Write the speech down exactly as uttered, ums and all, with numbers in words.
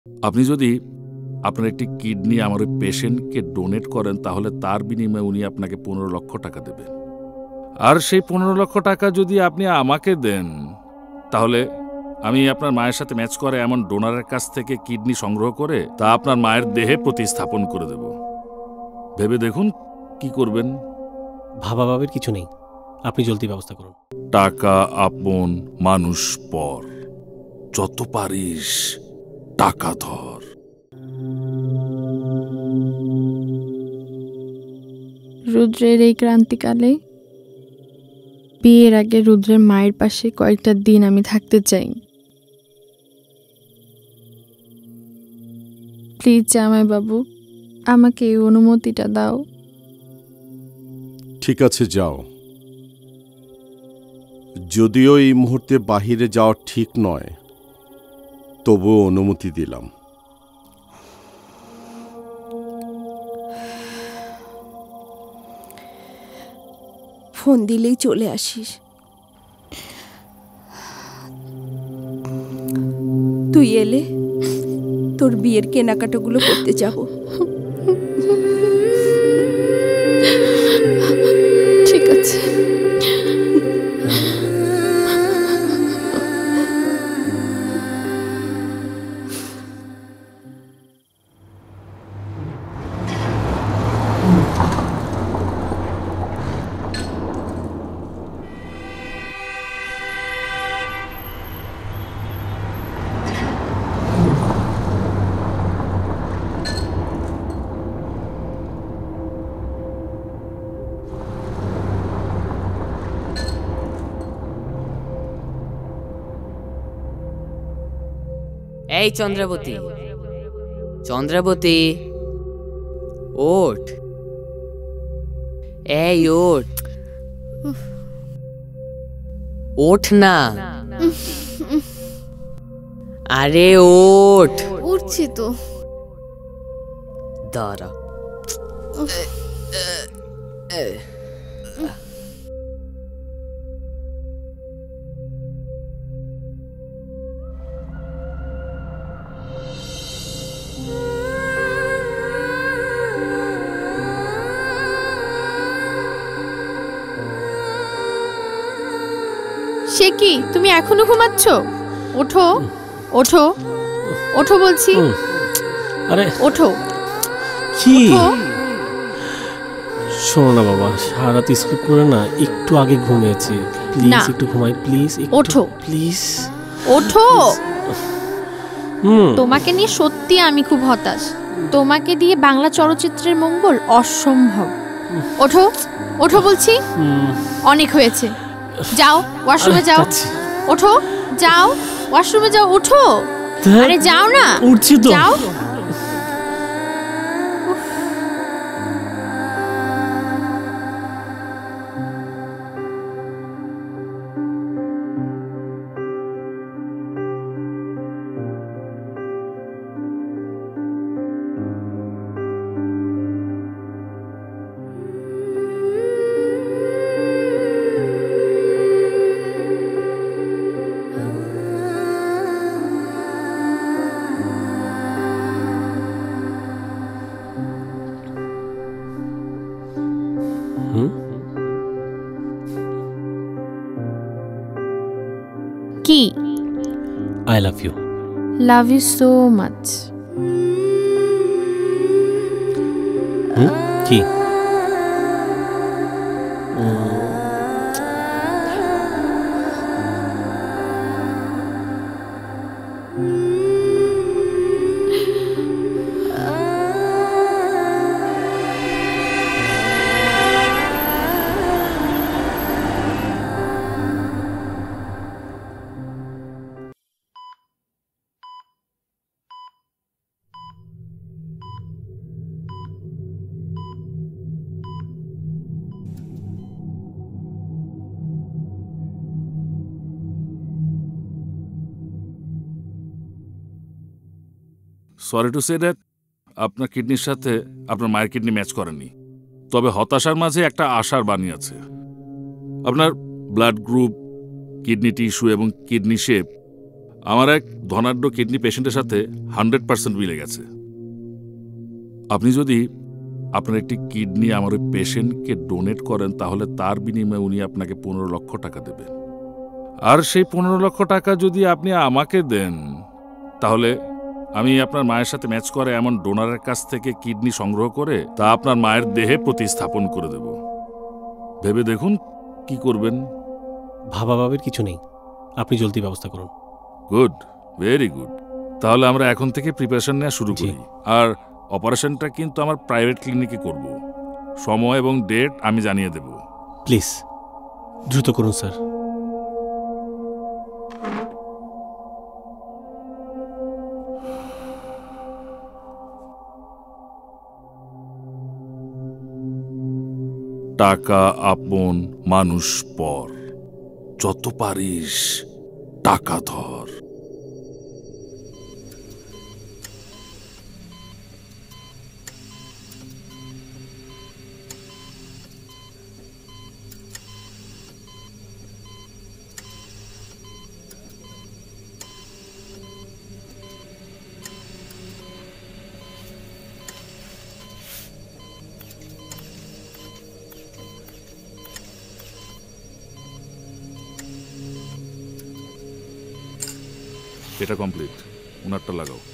আপনি যদি আপনার একটি কিডনি আমার ওই পেশেন্টকে ডোনেট করেন তাহলে তার বিনিময়ে উনি আপনাকে পনেরো লক্ষ টাকা দেবেন। আর সেই পনেরো লক্ষ টাকা যদি আপনি আমাকে দেন তাহলে আমি আপনার মায়ের সাথে ম্যাচ করে এমন ডোনারের কাছ থেকে কিডনি সংগ্রহ করে তা আপনার মায়ের দেহে প্রতিস্থাপন করে দেব। ভেবে দেখুন কি করবেন। ভাবা ভাবের কিছু নেই, আপনি জলদি ব্যবস্থা করুন। টাকা আপন, মানুষ পর, যত পারিস টাকা ধর। রুদ্রের এই ক্রান্তিকালে বিয়ের আগে রুদ্রের মায়ের পাশে কয়েকটা দিন আমি থাকতে চাই। প্লিজ জামাই বাবু, আমাকে এই অনুমতিটা দাও। ঠিক আছে, যাও। যদিও এই মুহূর্তে বাহিরে যাওয়া ঠিক নয়, তবুও অনুমতি দিলাম। ফোন দিলেই চলে আসিস। তুই এলে তোর বিয়ের কেনাকাটাগুলো করতে যাব। ঠিক আছে। এই চন্দ্রাবতী, চন্দ্রাবতী ওঠ, এই ওঠ, ওঠ না, আরে ওঠ। উঠছি তো। দাঁড়া। সে কি, তুমি এখনো ঘুমাচ্ছ? ওঠো ওঠো ওঠো বলছি। আরে ওঠো। কি শোনো না বাবা, সারা রাত স্কুল করে না একটু আগে ঘুমিয়েছি। প্লিজ একটু ঘুমাই, প্লিজ ওঠো প্লিজ ওঠো। তোমাকে নিয়ে সত্যি আমি খুব হতাশ। তোমাকে দিয়ে বাংলা চলচ্চিত্রের মঙ্গল অসম্ভব। ওঠো ওঠো বলছি। অনেক হয়েছে, যাও ওয়াশরুমে যাও। ওঠো, যাও ওয়াশরুমে যাও। ওঠো, আরে যাও না। উঠছি তো। যাও। কি? I love you. Love you so much. হুম কি? সরি টু সে দ্যাট আপনার কিডনির সাথে আপনার মায়ের কিডনি ম্যাচ করেনি, তবে হতাশার মাঝে একটা আশার বাণী আছে। আপনার ব্লাড গ্রুপ, কিডনি টিস্যু এবং কিডনি শেপ আমার এক ধনাঢ্য কিডনি পেশেন্টের সাথে হান্ড্রেড পার্সেন্ট মিলে গেছে। আপনি যদি আপনার একটি কিডনি আমার ওই পেশেন্টকে ডোনেট করেন তাহলে তার বিনিময়ে উনি আপনাকে পনেরো লক্ষ টাকা দেবেন। আর সেই পনেরো লক্ষ টাকা যদি আপনি আমাকে দেন তাহলে আমি আপনার মায়ের সাথে ম্যাচ করে এমন ডোনারের কাছ থেকে কিডনি সংগ্রহ করে তা আপনার মায়ের দেহে প্রতিস্থাপন করে দেব। ভেবে দেখুন কি করবেন। ভাবাভাবির কিছু নেই, আপনি জলদি ব্যবস্থা করুন। Good, very good. তাহলে আমরা এখন থেকে প্রিপারেশন নেওয়া শুরু করি। আর অপারেশনটা কিন্তু আমার প্রাইভেট ক্লিনিকে করব। সময় এবং ডেট আমি জানিয়ে দেব। প্লিজ দ্রুত করুন স্যার। টাকা আপন, মানুষ পর। যত পারিস টাকা ধর। এটা কমপ্লিট, উনারটা লাগাও।